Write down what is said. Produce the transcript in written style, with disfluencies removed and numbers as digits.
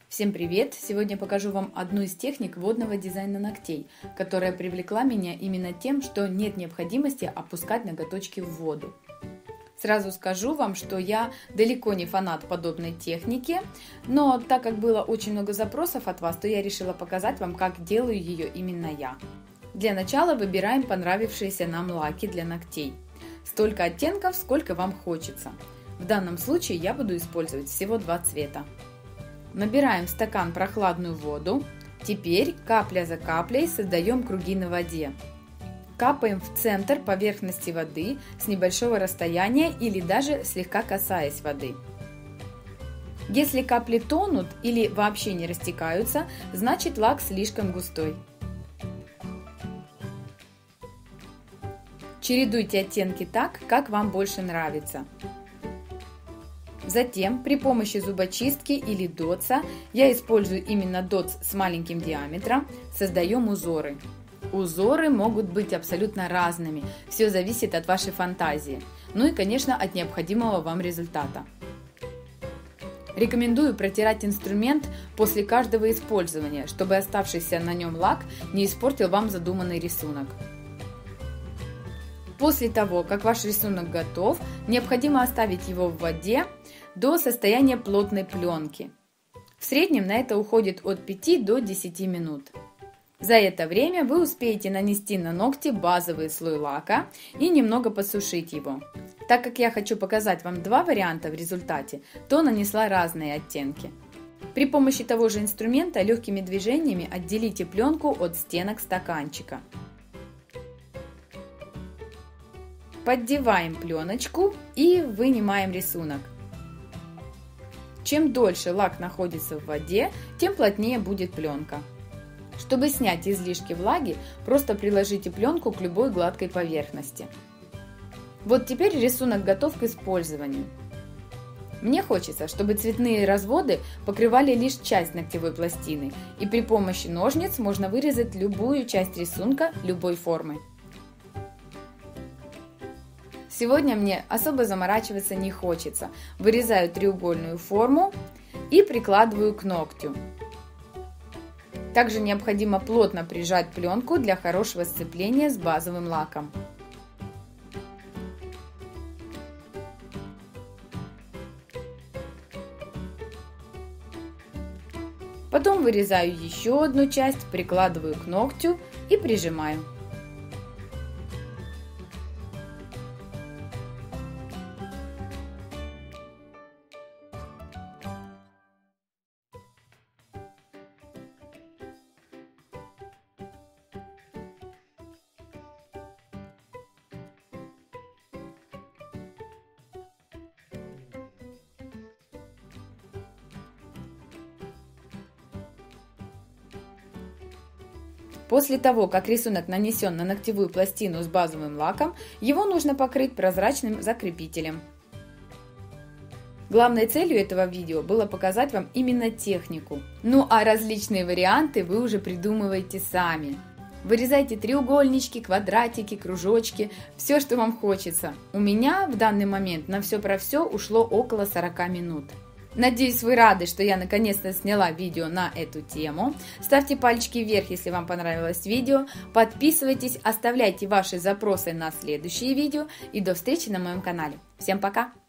Всем привет! Сегодня покажу вам одну из техник водного дизайна ногтей, которая привлекла меня именно тем, что нет необходимости опускать ноготочки в воду. Сразу скажу вам, что я далеко не фанат подобной техники, но так как было очень много запросов от вас, то я решила показать вам, как делаю ее именно я. Для начала выбираем понравившиеся нам лаки для ногтей. Столько оттенков, сколько вам хочется. В данном случае я буду использовать всего два цвета. Набираем в стакан прохладную воду. Теперь капля за каплей создаем круги на воде. Капаем в центр поверхности воды с небольшого расстояния или даже слегка касаясь воды. Если капли тонут или вообще не растекаются, значит лак слишком густой. Чередуйте оттенки так, как вам больше нравится. Затем при помощи зубочистки или дотса, я использую именно дотс с маленьким диаметром, создаем узоры. Узоры могут быть абсолютно разными, все зависит от вашей фантазии, ну и конечно от необходимого вам результата. Рекомендую протирать инструмент после каждого использования, чтобы оставшийся на нем лак не испортил вам задуманный рисунок. После того, как ваш рисунок готов, необходимо оставить его в воде до состояния плотной пленки. В среднем на это уходит от 5 до 10 минут. За это время вы успеете нанести на ногти базовый слой лака и немного подсушить его. Так как я хочу показать вам два варианта в результате, то нанесла разные оттенки. При помощи того же инструмента легкими движениями отделите пленку от стенок стаканчика. Поддеваем пленочку и вынимаем рисунок. Чем дольше лак находится в воде, тем плотнее будет пленка. Чтобы снять излишки влаги, просто приложите пленку к любой гладкой поверхности. Вот теперь рисунок готов к использованию. Мне хочется, чтобы цветные разводы покрывали лишь часть ногтевой пластины, и при помощи ножниц можно вырезать любую часть рисунка любой формы. Сегодня мне особо заморачиваться не хочется. Вырезаю треугольную форму и прикладываю к ногтю. Также необходимо плотно прижать пленку для хорошего сцепления с базовым лаком. Потом вырезаю еще одну часть, прикладываю к ногтю и прижимаю. После того, как рисунок нанесен на ногтевую пластину с базовым лаком, его нужно покрыть прозрачным закрепителем. Главной целью этого видео было показать вам именно технику. Ну а различные варианты вы уже придумываете сами. Вырезайте треугольнички, квадратики, кружочки, все, что вам хочется. У меня в данный момент на все про все ушло около 40 минут. Надеюсь, вы рады, что я наконец-то сняла видео на эту тему. Ставьте пальчики вверх, если вам понравилось видео. Подписывайтесь, оставляйте ваши запросы на следующие видео. И до встречи на моем канале. Всем пока!